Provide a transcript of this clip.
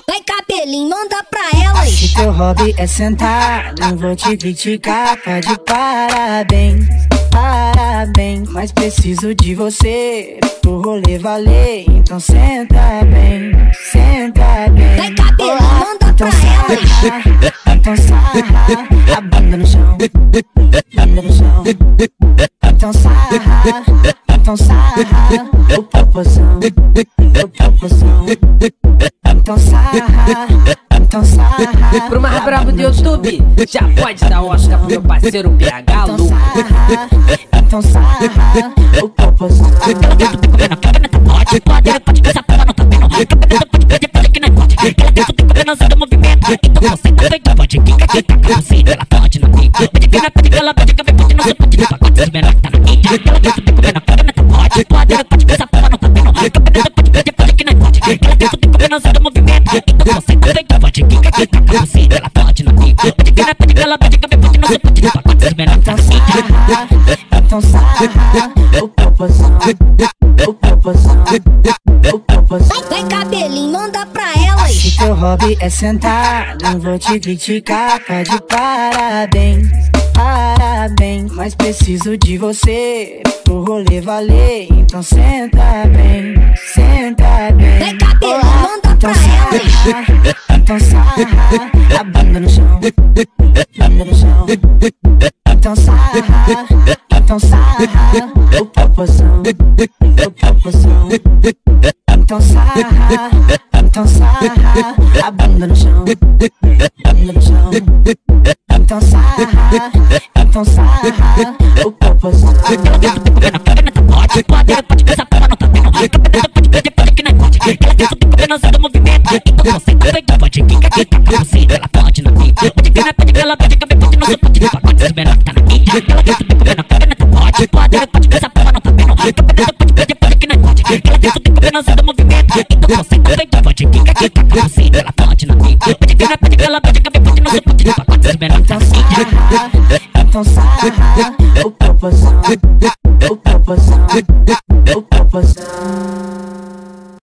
Vai cabelinho, manda pra elas. Se teu hobby é sentar, não vou te criticar, tá de parabéns, parabéns. Mas preciso de você pro rolê valer, então senta bem, senta bem. Vai cabelinho, manda pra elas. Então sarra, a bunda no chão, bunda no chão. Então sarra, o popozão, o popozão. Então sarra, Pro mais brabo do YouTube, já pode dar Oscar pro meu parceiro PH Lu. Então sarra, o popozão. Pode que essa porra não tá vendo. Pode que não pode. Ela tem tudo coordenação do movimento. Então você não vem, pode que tá com você. Ela pode não tem. Pode que ela pode que pode não se pode. Pode se menor que tá na mídia. Ela tem tudo pode que essa porra não tá vendo. Pode que não pode. Ela tem tudo coordenação do movimento. Então você não vem, pode que tá com você. Ela pode não tem. Pode que ela pode que pode não se pode. Pode se menor que tá na mídia. Então sarra, o popozão, o popozão, o popozão. Vai cabelinho, manda pra elas. Se teu hobby é sentar, não vou te criticar, tá de parabéns, parabéns. Mas preciso de você pro rolê valer, então senta bem, senta bem. Vai cabelinho, manda pra elas. Então sarra, a bunda no chão, bunda no chão. Então sarra, o popozão, o popozão. Então sarra, a bunda no chão, bunda no chão. Então sarra, o popozão. Pode que essa porra não tá vendo. Pode que não pode. Ela tem tudo coordenação do movimento. Então você não vem, pode que tá com você. Ela pode não tem. Pode que ela pode que pode não se pode. Pode se menor que tá na mídia. Ela tem tudo coordenação. Pode que essa porra não tá vendo. Pode que não pode. Ela tem tudo coordenação do movimento. Então você não vem, pode que tá com você. Ela pode não tem. Pode que ela pode que pode não se pode. Pode se menor que tá na mídia. Então sarra, o popozão, o popozão, o popozão.